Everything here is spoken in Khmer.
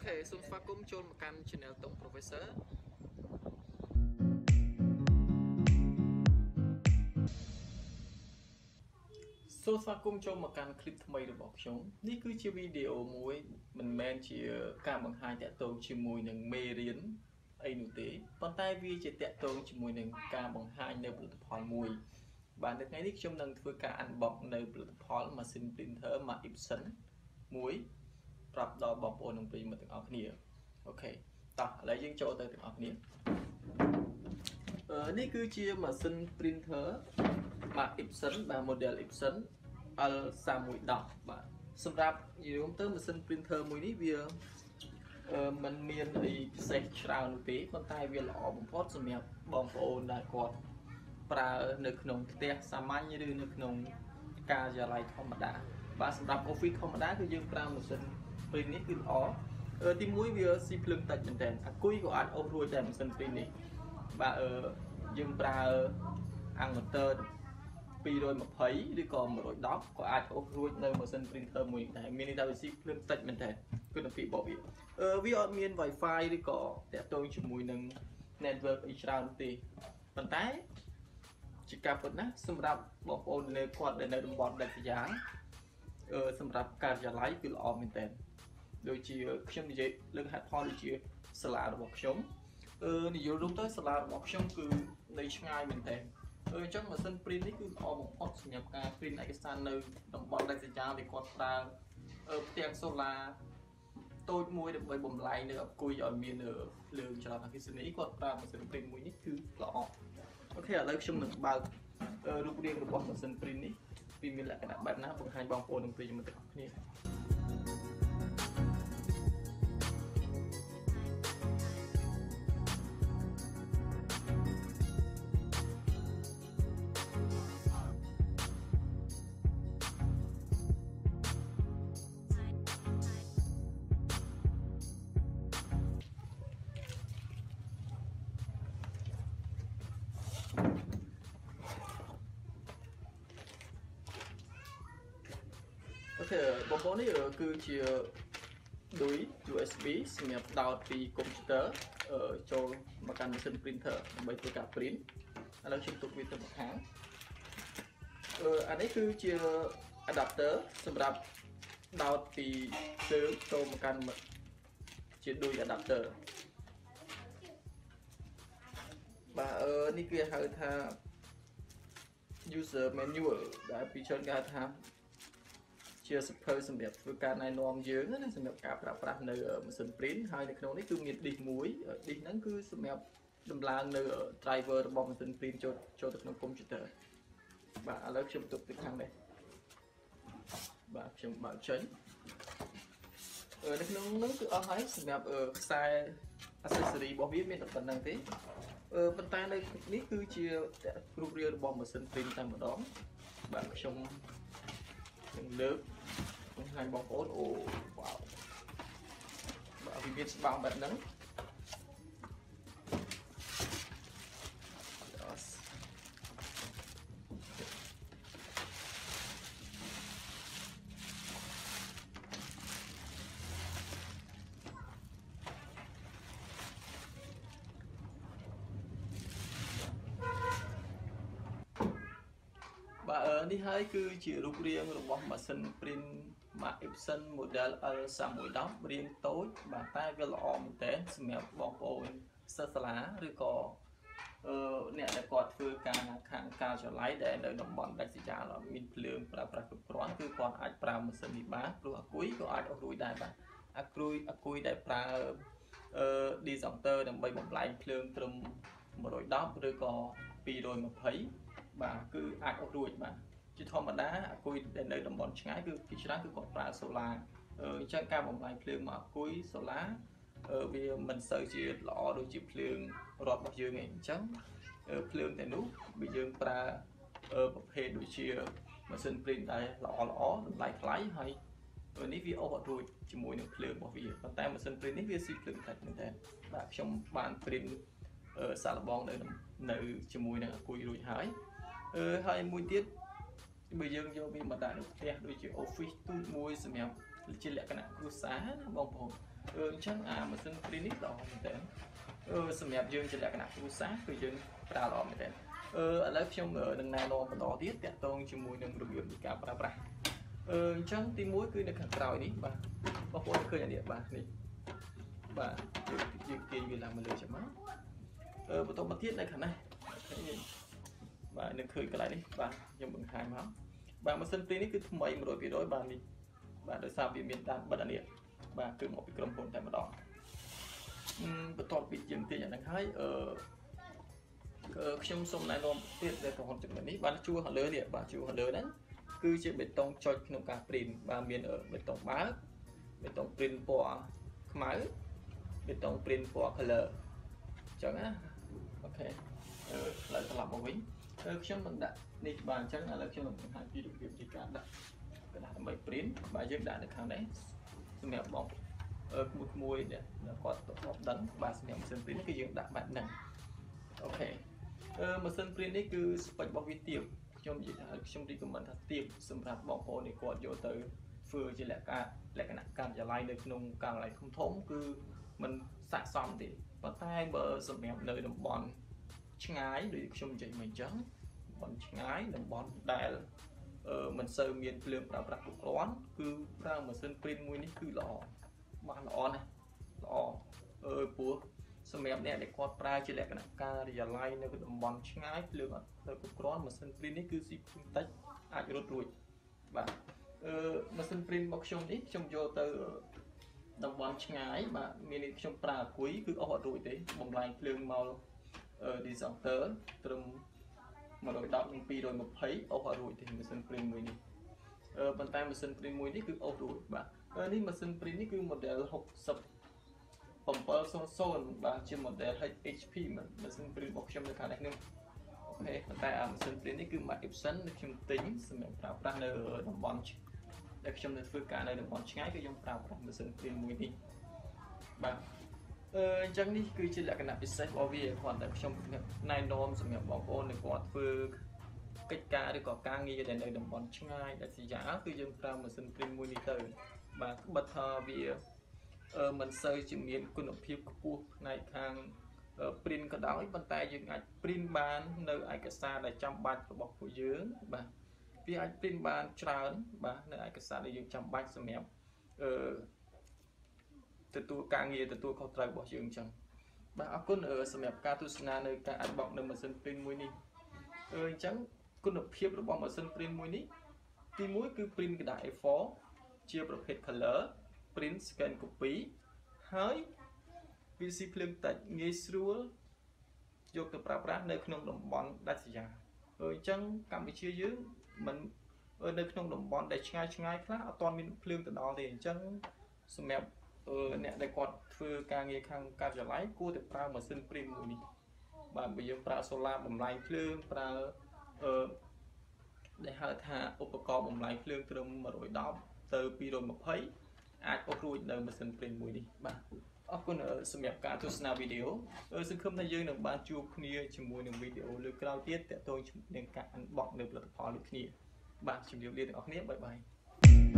Okay, soស្វាគមន៍ចូលមកកាន់ channel តុង Professor សូមស្វាគមន៍ចូលមកកាន់ clip ថ្មីរបស់ខ្ញុំនេះគឺជាវីដេអូមួយមិនមែនជាការបង្ហាញតាក់ទងជាមួយនឹងមេរៀនអីនោះទេប៉ុន្តែវាជាតាក់ទងជាមួយនឹងការបង្ហាញនៅផលិតផលមួយបាទនៅថ្ងៃនេះខ្ញុំនឹងធ្វើការ unbox នៅផលិតផលម៉ាស៊ីន printer មក Epson មួយប្រាប់ដល់បងប្អូននិងប្រិយមិត្តទាំងអស់គ្នាអូខេតោះឥឡូវយើងចូលទៅទាំងអស់គ្នានេះគឺជាម៉ាស៊ីន printer មក Epson បាទ model Epson L3110 បាទសម្រាប់និយាយទៅម៉ាស៊ីន printer មួយនេះវាมันមានអីពិសេសច្រើននោះទេប៉ុន្តែវាល្អបំផុតសម្រាប់បងប្អូនដែលគាត់ប្រើនៅក្នុងផ្ទះសាមញ្ញឬនៅក្នុងការិយាល័យធម្មតាបាទសម្រាប់ office ធម្មតាគឺយើងប្រើម៉ាស៊ីន print នេះគឺល្អទីមួយវាស៊ីភ្លើងតិចមែនតើអាគុយក៏អាចអូសរួចដែរម៉ាស៊ីន print នេះបាទយើងប្រើអង្គម៉ូទ័រ220ឬក៏110ក៏អាចអូសរួចនៅម៉ាស៊ីន printer មួយដែរមានន័យថាវាស៊ីភ្លើងតិចមែនតើគុណភាពរបស់វាអត់មាន Wi-Fi ឬក៏តាក់ទងជាមួយនឹង network អីច្រើនទេប៉ុន្តែជាការពិតណាស់សម្រាប់បងប្អូននៅគាត់ដែលនៅតំបន់ដាច់ស្រយាលសម្រាប់ការិយាល័យគឺល្អមែនតើដូចជាខ្ញុំនិយាយលើកហេតុផលដូចជាសាលារបស់ខ្ញុំនិយាយរួមទៅសាលារបស់ខ្ញុំគឺនៅឆ្ងាយមែនតើអញ្ចឹងម៉ាស៊ីន print នេះគឺល្អបំផុតសម្រាប់ការ print ឯកសារនៅតំបន់ដាច់ស្រយាលដែលគាត់ប្រើផ្ទាំងសូឡាតូចមួយដើម្បីបំលែងនៅអគុយឲ្យមានភ្លើងចលនាអគ្គិសនីគាត់ប្រើម៉ាស៊ីន print មួយនេះគឺល្អអូខេឥឡូវខ្ញុំនឹងបើករូបរាងរបស់ម៉ាស៊ីន print នេះវាមានលក្ខណៈបែបណាបង្ហាញបងប្អូននិងប្រិយមិត្តទាំងអស់គ្នាអូខេបងប្អូននេះគឺជាឌុយ USB សម្រាប់ដោតពីកុំព្យូទ័រចូលមកកាន់ម៉ាស៊ីន printer ដើម្បីធ្វើការ print ឥឡូវខ្ញុំទុកវាទៅម្ខាងអានេះគឺជា adapter សម្រាប់ដោតពីភ្លើងចូលមកកាន់ជាឌុយ adapter បាទនេះគេហៅថា user manual ដែលពីច្រើនគេហៅថាជាសភៅសម្រាប់ធ្វើការណែនាំយើងណាសម្រាប់ការប្រើប្រាស់នៅម៉ាស៊ីន print ហើយនៅក្នុងនេះគឺមាន disk មួយ disk ហ្នឹងគឺសម្រាប់ដំឡើងនៅ driver របស់ម៉ាស៊ីន print ចូលទៅក្នុងកុំព្យូទ័របាទឥឡូវខ្ញុំទុកទៅខាងនេះបាទខ្ញុំបើកចេញនៅក្នុងហ្នឹងគឺអស់ហើយសម្រាប់ខ្សែ accessory របស់វាមានតែប៉ុណ្្នឹងទេប៉ុន្តែនៅនេះគឺជារូបរាងរបស់ម៉ាស៊ីន print តែម្ដងបាទខ្ញុំនឹងលើកបង្ហាញបងប្អូនអូវ៉ាវបាទវាមានស្បើមបែបហ្នឹងបាទនេះហើយគឺជារូបរាងរបស់ម៉ាស៊ីន print មក Epson model L3110 រាងតូចបាទតែវាល្អមែនតើសម្រាប់បងប្អូនសិស្សសាលាឬក៏អ្នកដែលគាត់ធ្វើការខាងការិយាល័យដែលនៅតំបន់ដាច់ស្រយាលមានភ្លើងប្រើប្រាស់គ្រប់គ្រាន់គឺគាត់អាចប្រើម៉ាស៊ីននេះបានព្រោះអាគុយក៏អាចអូសរួចដែរបាទអាគុយដែលប្រើdisjunction ដើម្បីបំលែងភ្លើងត្រឹម110ឬក៏220បាទគឺអាចអូសរួចបាទជាធម្មតាអាគុយដែលនៅតំបន់ឆ្ងាយគឺពីច្រើនគឺគាត់ប្រើសូឡាអញ្ចឹងការបំលែងភ្លើងមកអាគុយសូឡាវាមិនសូវជាល្អដូចជាភ្លើងរត់របស់យើងឯងអញ្ចឹងភ្លើងតែនោះបើយើងប្រើប្រភេទដូចជាម៉ាស៊ីន print ដែលល្អតម្លៃថ្លៃហើយនេះវាអូសអត់រួចជាមួយនឹងភ្លើងរបស់វាប៉ុន្តែម៉ាស៊ីន print នេះវាស៊ីភ្លើងតិចមែនតើបាទខ្ញុំបាន print សាកល្បងនៅជាមួយនឹងអាគុយរួចហើយមួយទៀតបើយើងយកវាមកដាក់នៅផ្ទះដូចជា office ទូចមួយសម្រាប់ជាលក្ខណៈគ្រួសារណាបងប្អូន chẳng mà xin print ít đó thế sầm đẹp dương chỉ là cái nắp cú sáng từ dương ta lọ thế ở lớp trong ở đằng này nó đỏ tiết tẹt tông chỉ mùi đằng được điểm cả pra chẳng tí muối cứ được hàng trào đi bà có phối khơi nhà điện bà này bà dương tiền vì làm mà lừa chậm má bắt đầu bắt thiết này khả này bà đừng khơi cái lại đi bà dùng bằng hai máu bà mà sân tí cứ mấy mà đổi bị đối bà đi bà đợi sao bị miền tan bật điện bà cứ một cái cầm hồn tại mà đỏ bắt đầu bị dừng tiền nhận hai ở trong sông này nó tiền để còn hồn chụp này bà chua họ lừa điện bà chua họ lừa đấy cứ trên bê tông cho nông cả print bà miền ở bê tông bá bê tông print của máy bê tông print của color chẳng á ok lại làm một vĩnh trong mình đã đi bàn chắc là trong mình hai chi được việc gì cả đặt cái này mấy print bài viết đã được hàng đấy xem mèo bóng một mùi để có tổ đánh bà xem mèo sân print cái chuyện đã bạn này ok mà sân print đấy cứ phải bảo vi tiệm trong gì trong đi của mình thật tiệm xem ra bảo hộ để quạt vô tới vừa chỉ là cái nặng càng giờ lại được nông càng lại không thốn cứ mình sạc xong thì có tay bờ xem mèo nơi đồng bọn ngái để trong chạy mình trắng bọn ngái đồng bọn đại mình sơ miền lượng đã đặt cục đoán cứ ra mà sân print mua ní cứ lọ mà lọ này lọ của xem mèo này để quạt ra chỉ là cái nặng ca thì giờ lại nơi cái đồng bọn ngái lượng ở cục đoán mà sân print ní cứ gì cũng tách ai rốt ruồi và mà sân print bóc trong ít trong vô từ đồng bọn ngái mà miền trong pra quý cứ ở ruồi đấy bồng lại lượng màu đi dọn tớ từ mà đội đọc những pi rồi một thấy ô họ rồi thì mình xin print mùi đi bàn tay mình xin print mùi đi cứ ô rồi bạn đi mà xin print đi cứ model học sập phẩm bơ son và trên model HP mình xin print bọc trong cái này nữa ok bàn tay mình xin print đi cứ mà Epson được trong tính xem mình tạo ra ở đồng bọn để trong nơi phương cả nơi đồng bọn ngay cái trong tạo ra mình xin print mùi đi bạn chẳng đi cứ chỉ là cái nạp set bảo vệ hoàn tại trong này norm sự nghiệp bảo ôn để có phương cách cá để có ca nghi để nơi đồng bọn ngay để thì giá cứ dân ra mà xin print monitor và bật thờ vì mình sơi chữ miền quân đội phiêu của này hàng print có đói bàn tay dừng ảnh print bàn nơi ai cả xa là trong bàn của bọc của dưới và vì anh print bàn tràn và nơi ai cả xa để dừng trong bàn sự nghiệp từ tôi càng nghe từ tôi không trời bỏ trường chẳng bà con ở sầm đẹp ca tu sna nơi ca ăn bọc nơi mà sân print muối ní chẳng con được phiếp nó bỏ mà sân print muối ní thì muối cứ print cái đại phó chiaประเภท color print scan copyហើយវាស៊ីភ្លើងតិចងាយស្រួលយកទៅប្រើប្រាស់នៅក្នុងតំបន់ដាច់ស្រយាលអញ្ចឹងកម្ពុជាយើងមិននៅក្នុងតំបន់ដែលឆ្ងាយខ្លះអត់ទាន់មានភ្លើងទៅដល់ទេអញ្ចឹងសម្រាប់អ្នកដែលគាត់ធ្វើការងារខាងការិយាល័យគួរតែប្រើម៉ាស៊ីនព្រីមមួយនេះបាទបើយើងប្រើសូឡាបំលែងភ្លើងប្រើដែលហៅថាឧបករណ៍បំលែងភ្លើងត្រឹម110ទៅ220អាចអត់រួចនៅម៉ាស៊ីនព្រីមមួយនេះបាទអរគុណសម្រាប់ការទស្សនាវីដេអូសង្ឃឹមថាយើងនឹងបានជួបគ្នាជាមួយនឹងវីដេអូលើក្រោយទៀតទាក់ទងនឹងការ unbox នៅផលិតផលដូចគ្នាបាទជម្រាបលាទាំងអស់គ្នាបាយបាយ